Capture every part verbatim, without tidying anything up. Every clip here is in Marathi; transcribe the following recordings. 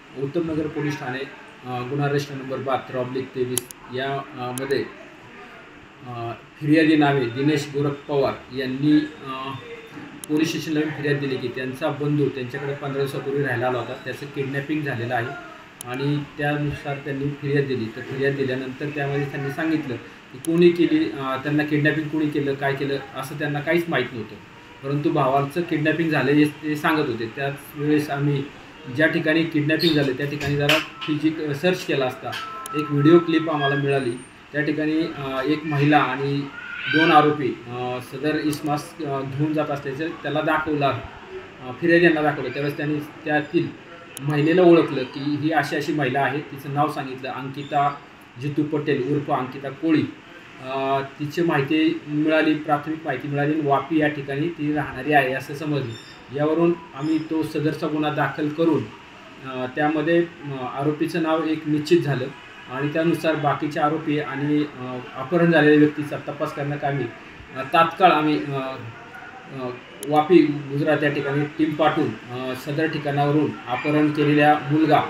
उत्तमनगर पोलीस ठाणे गुन्हा रजिस्टर नंबर बहात्तर ऑब्लिक तेवीस यामध्ये फिर्यादी नावे दिनेश गोरख पवार यांनी पोलीस स्टेशनला फिर्याद दिली की त्यांचा बंधू त्यांच्याकडे पंधरा दिवसापूर्वी राहायला आला होता, त्याचं किडनॅपिंग झालेलं आहे आणि त्यानुसार त्यांनी फिर्याद दिली. तर फिर्याद दिल्यानंतर त्यामध्ये त्यांनी सांगितलं की कोणी केली, त्यांना किडनॅपिंग कोणी केलं, काय केलं असं त्यांना काहीच माहीत नव्हतं. परंतु भावाचं किडनॅपिंग झालं हे ते सांगत होते. त्याच वेळेस आम्ही ज्या ठिकाणी किडनॅपिंग झालं त्या ठिकाणी जरा फिजिक सर्च केला असता एक व्हिडिओ क्लिप आम्हाला मिळाली. त्या ठिकाणी एक महिला आणि दोन आरोपी सदर इसमास घेऊन जात असल्याचं त्याला दाखवलं, फिर्याद्यांना दाखवलं. त्यावेळेस त्यांनी त्यातील महिलेला ओळखलं की ही अशी अशी महिला आहे. तिचं नाव सांगितलं अंकिता जितू पटेल उर्फ अंकिता कोळी. तिची माहिती मिळाली, प्राथमिक माहिती मिळाली, वापी या ठिकाणी ती राहणारी आहे असं समजलं. यावरून आम्ही तो सदरचा गुन्हा दाखल करून त्यामध्ये आरोपीचं नाव एक निश्चित झालं आणि त्यानुसार बाकीचे आरोपी आणि अपहरण झालेल्या व्यक्तीचा तपास करण्याकामी तात्काळ आम्ही वापी गुजरात या ठिकाणी टीम पाठवून सदर ठिकाणावरून अपहरण केलेल्या मुलगा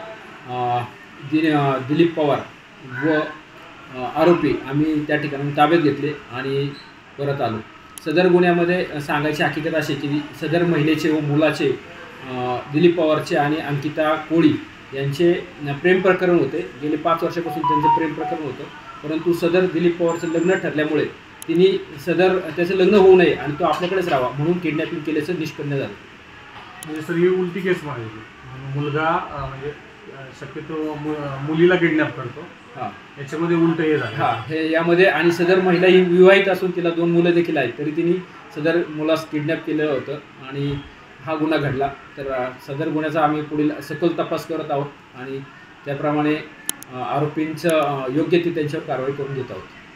दिलीप पवार व आरोपी आम्ही त्या ठिकाणी ताब्यात घेतले आणि परत आलो. सदर गुन्ह्यामध्ये सांगायची हकीकत अशी की सदर महिलेचे व मुलाचे दिलीप पवारचे आणि अंकिता कोळी यांचे प्रेम प्रकरण होते. गेले पाच वर्षापासून त्यांचं प्रेम प्रकरण होतं. परंतु सदर दिलीप पवारचं लग्न ठरल्यामुळे तिने सदर त्याचं लग्न होऊ नये आणि तो आपल्याकडेच राहावा म्हणून किडनॅपिंग केल्याचं निष्पन्न झालं. म्हणजे सर ही उलटी केस मागितली, मुलगा म्हणजे शक्यतो मुलीला किडनॅप करतो, हां याच्यामध्ये उलट हे झालं. हां हे यामध्ये आणि सदर महिला ही विवाहित असून तिला दोन मुलं देखील आहेत, तरी तिने सदर मुलास किडनॅप केलेलं होतं आणि हा गुन्हा घडला. तर सदर गुन्ह्याचा आम्ही पुढील सखोल तपास करत आहोत आणि त्याप्रमाणे आरोपींचं योग्य ती त्यांच्यावर कारवाई करून घेत आहोत.